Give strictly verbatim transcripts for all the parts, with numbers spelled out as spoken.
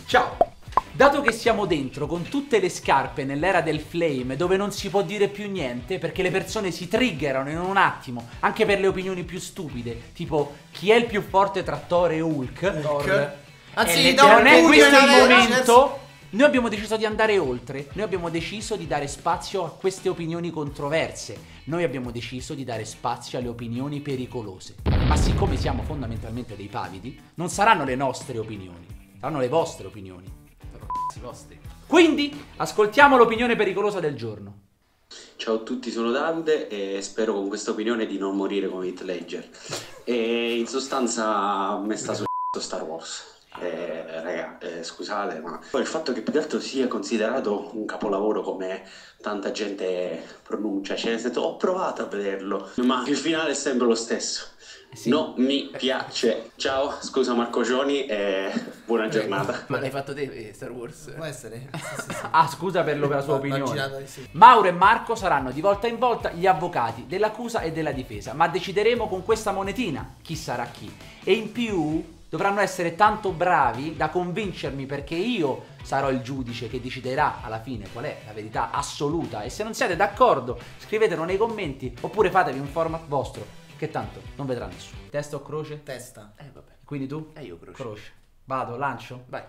Ciao! Dato che siamo dentro con tutte le scarpe nell'era del flame, dove non si può dire più niente perché le persone si triggerano in un attimo, anche per le opinioni più stupide, tipo chi è il più forte tra Thor e Hulk, Hulk. Anzi, e non è questo il momento. Noi abbiamo deciso di andare oltre. Noi abbiamo deciso di dare spazio a queste opinioni controverse. Noi abbiamo deciso di dare spazio alle opinioni pericolose. Ma siccome siamo fondamentalmente dei pavidi, non saranno le nostre opinioni, saranno le vostre opinioni. Vostri. Quindi ascoltiamo l'opinione pericolosa del giorno. Ciao a tutti, sono Davide e spero con questa opinione di non morire come Heath Ledger. E in sostanza a me sta succedendo Star Wars. Eh, raga, eh, scusate, ma il fatto che più che altro sia considerato un capolavoro come tanta gente pronuncia, cioè nel senso, ho provato a vederlo, ma il finale è sempre lo stesso. Sì. Non mi piace. Ciao, scusa Marco Gioni e buona giornata. Ma l'hai fatto te Star Wars? Può essere. Sì, sì, sì. Ah, scusa per, lo, per la sua opinione. Girato, sì. Mauro e Marco saranno di volta in volta gli avvocati dell'accusa e della difesa, ma decideremo con questa monetina chi sarà chi. E in più dovranno essere tanto bravi da convincermi, perché io sarò il giudice che deciderà alla fine qual è la verità assoluta. E se non siete d'accordo scrivetelo nei commenti oppure fatevi un format vostro, che tanto non vedrà nessuno. Testa o croce? Testa. Eh vabbè. Quindi tu? Eh io croce. Croce. Vado, lancio? Vai.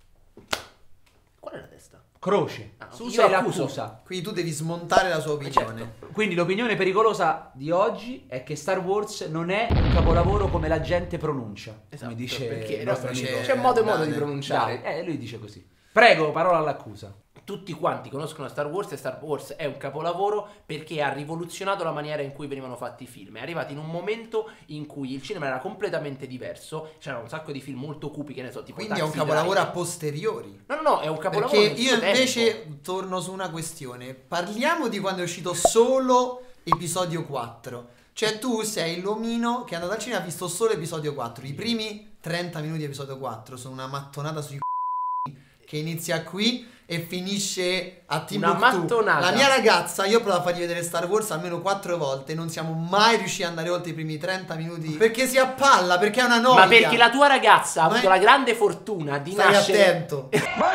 Qual è la testa? Croce. Ah, Tu io sei accuso. l'accusa. Quindi tu devi smontare la sua opinione. Certo. Quindi l'opinione pericolosa di oggi è che Star Wars non è un capolavoro come la gente pronuncia. Esatto, come dice perché il nostro c'è, amico. c'è modo e modo Dai, di pronunciare. Dai, eh, lui dice così. Prego, parola all'accusa. Tutti quanti conoscono Star Wars e Star Wars è un capolavoro perché ha rivoluzionato la maniera in cui venivano fatti i film. È arrivato in un momento in cui il cinema era completamente diverso, c'erano un sacco di film molto cupi, che ne so, tipo Quindi è un Taxi capolavoro Driver. a posteriori. No, no, no, è un capolavoro Perché nel io suo invece tempo. torno su una questione. Parliamo di quando è uscito solo episodio quattro. Cioè tu sei l'omino che è andato al cinema e ha visto solo episodio quattro. I primi trenta minuti di episodio quattro sono una mattonata sui c***i che inizia qui e finisce a Timbuktu. Una mattonata. La mia ragazza, io ho provato a fargli vedere Star Wars almeno quattro volte, non siamo mai riusciti ad andare oltre i primi trenta minuti perché si appalla, perché è una noia. Ma perché la tua ragazza ha Ma avuto è... la grande fortuna di Stai nascere. attento.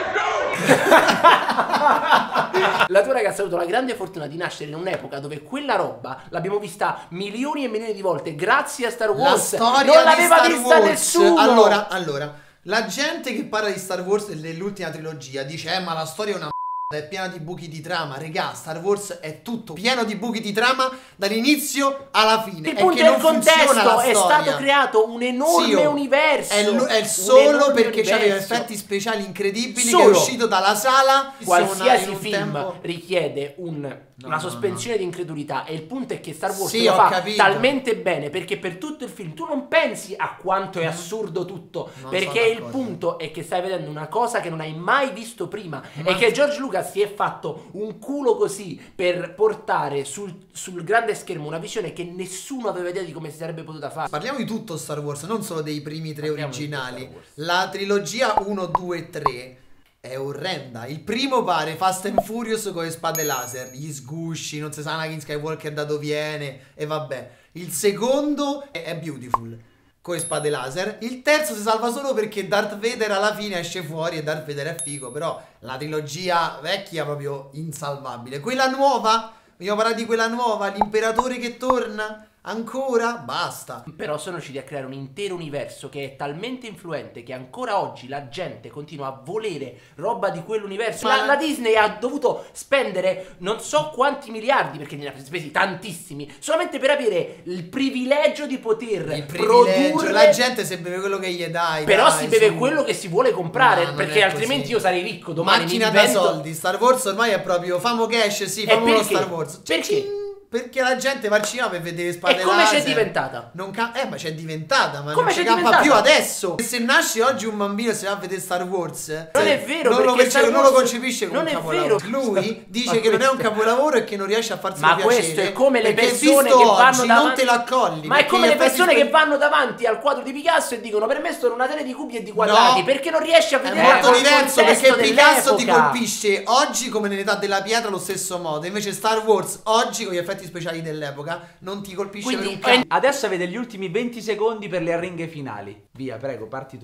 La tua ragazza ha avuto la grande fortuna di nascere in un'epoca dove quella roba l'abbiamo vista milioni e milioni di volte grazie a Star Wars. La storia non l'aveva di Star vista Wars. nessuno. Allora, allora, la gente che parla di Star Wars nell'ultima trilogia dice: eh, ma la storia è una m***a, è piena di buchi di trama. Regà, Star Wars è tutto pieno di buchi di trama dall'inizio alla fine. Il è punto che è non il contesto, funziona la è storia. stato creato un enorme Sì, oh, universo. È, l- è un solo enorme perché universo. c'aveva effetti speciali incredibili. Solo. Che è uscito dalla sala. Qualsiasi in un film tempo... richiede un, No, una no, sospensione di incredulità, e il punto è che Star Wars Sì, lo ho fa capito. talmente bene perché per tutto il film tu non pensi a quanto è assurdo tutto, Non perché sono il d'accordo. punto è che stai vedendo una cosa che non hai mai visto prima. Ma- E che George Lucas si è fatto un culo così per portare sul, sul grande schermo una visione che nessuno aveva idea di come si sarebbe potuta fare. Parliamo di tutto Star Wars, non solo dei primi tre Parliamo di tutto originali. Star Wars. La trilogia uno, due e tre è orrenda. Il primo pare Fast and Furious con le spade laser, gli sgusci, non si sa Anakin Skywalker da dove viene, e vabbè. Il secondo è, è Beautiful con le spade laser. Il terzo si salva solo perché Darth Vader alla fine esce fuori e Darth Vader è figo. Però la trilogia vecchia è proprio insalvabile. Quella nuova, vogliamo parlare di quella nuova, l'imperatore che torna. Ancora? Basta. Però sono riusciti a creare un intero universo che è talmente influente che ancora oggi la gente continua a volere roba di quell'universo. Ma- La, la Disney ha dovuto spendere non so quanti miliardi, perché ne ha spesi tantissimi, solamente per avere il privilegio di poter Il privilegio, produrre. la gente se beve quello che gli dai. Però dai, si beve su. quello che si vuole comprare, No, non perché è altrimenti così. io sarei ricco domani. Macchina mi da invento- soldi. Star Wars ormai è proprio famo cash, sì, E famo uno perché? Star Wars. Perché? Cing! Perché la gente va al cinema per vedere spade E come laser. c'è diventata? Non ca- eh, ma c'è diventata, ma Come non c'è ci campa diventata? più adesso. E se nasce oggi un bambino e si va a vedere Star Wars, Non eh, è vero, non, lo, perché perce- Star non lo Wars- concepisce come non un è capolavoro. vero. Lui dice Ma che non è un questo- capolavoro e che non riesce a farselo Ma piacere. questo è come le perché persone visto che vanno oggi davanti. non te lo accogli. Ma è perché come gli le effetti persone spe- che vanno davanti al quadro di Picasso e dicono: per me sono una serie di cubi e di quadrati. No. Perché non riesci a È vedere molto il diverso, contesto perché Picasso ti dell'epoca. colpisce oggi come nell'età della pietra allo stesso modo. Invece Star Wars oggi con gli effetti speciali dell'epoca non ti colpisce Quindi, per un cazzo. Adesso avete gli ultimi venti secondi per le arringhe finali. Via, prego, parti tu.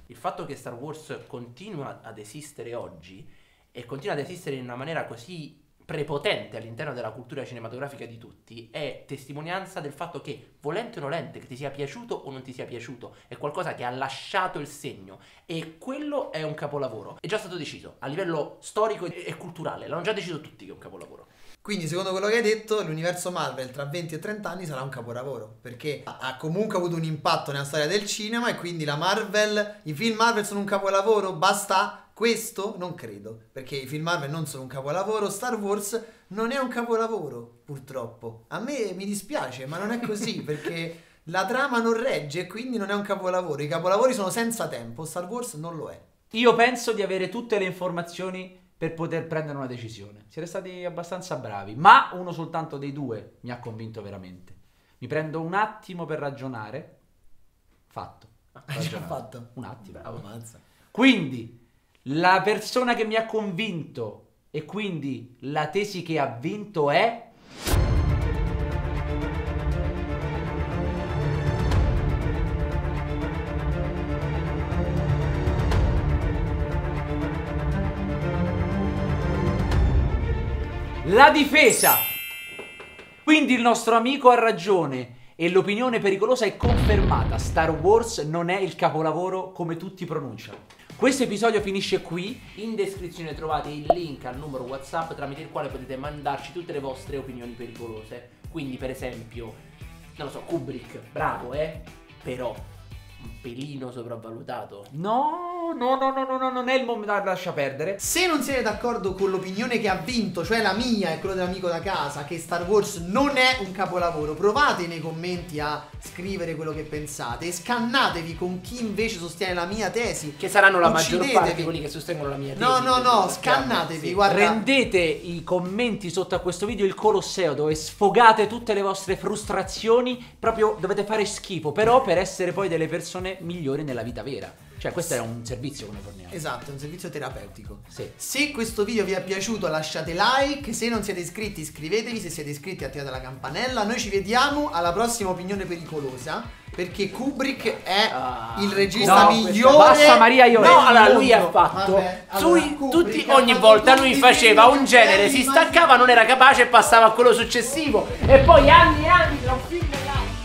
Il fatto che Star Wars continua ad esistere oggi e continua ad esistere in una maniera così prepotente all'interno della cultura cinematografica di tutti è testimonianza del fatto che, volente o nolente, che ti sia piaciuto o non ti sia piaciuto, è qualcosa che ha lasciato il segno, e quello è un capolavoro. È già stato deciso a livello storico e culturale, l'hanno già deciso tutti che è un capolavoro. Quindi secondo quello che hai detto, l'universo Marvel tra venti e trenta anni sarà un capolavoro, perché ha comunque avuto un impatto nella storia del cinema, e quindi la Marvel, i film Marvel sono un capolavoro, basta questo? Non credo, perché i film Marvel non sono un capolavoro, Star Wars non è un capolavoro, purtroppo. A me mi dispiace, ma non è così, perché la trama non regge e quindi non è un capolavoro. I capolavori sono senza tempo, Star Wars non lo è. Io penso di avere tutte le informazioni per poter prendere una decisione. Siete stati abbastanza bravi, ma uno soltanto dei due mi ha convinto veramente. Mi prendo un attimo per ragionare. Fatto. Hai già fatto? Un attimo. Bravo, mazza. Quindi, la persona che mi ha convinto e quindi la tesi che ha vinto è... La difesa! Quindi il nostro amico ha ragione e l'opinione pericolosa è confermata. Star Wars non è il capolavoro come tutti pronunciano. Questo episodio finisce qui. In descrizione trovate il link al numero WhatsApp tramite il quale potete mandarci tutte le vostre opinioni pericolose. Quindi, per esempio, non lo so, Kubrick, bravo, eh? Però un pelino sopravvalutato. No, no, no, no, no, no, non è il momento. Lascia perdere. Se non siete d'accordo con l'opinione che ha vinto, cioè la mia e quello dell'amico da casa, che Star Wars non è un capolavoro, provate nei commenti a scrivere quello che pensate e scannatevi con chi invece sostiene la mia tesi, che saranno la maggior Uccidetevi. parte quelli che sostengono la mia tesi. No, no, no, scannatevi, Sì. guarda. Rendete i commenti sotto a questo video il Colosseo, dove sfogate tutte le vostre frustrazioni. Proprio dovete fare schifo, però per essere poi delle persone migliori nella vita vera. Cioè questo è un servizio che noi forniamo. Esatto, è un servizio terapeutico. Sì. Se questo video vi è piaciuto lasciate like, se non siete iscritti iscrivetevi, se siete iscritti attivate la campanella. Noi ci vediamo alla prossima opinione pericolosa, perché Kubrick è Ah, il regista no, migliore. basta Maria Iorio. No, allora del lui ha mondo. fatto Vabbè, allora, sui- Kubrick tutti, ha ogni fatto volta tutti lui i faceva film un genere, belli, si ma- staccava, non era capace e passava a quello successivo, e poi anni e anni tra un film e l'altro.